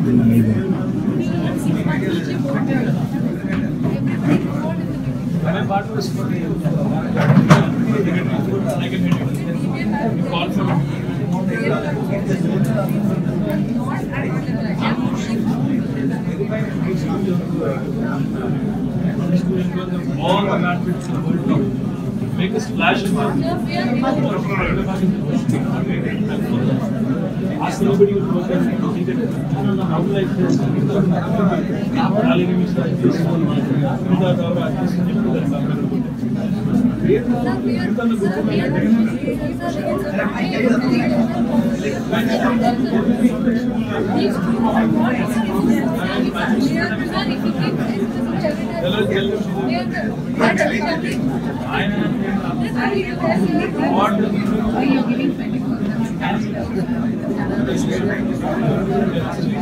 My part was for the call from all the matrix in the world. Make a splash in ask anybody who knows that how like this. Are you giving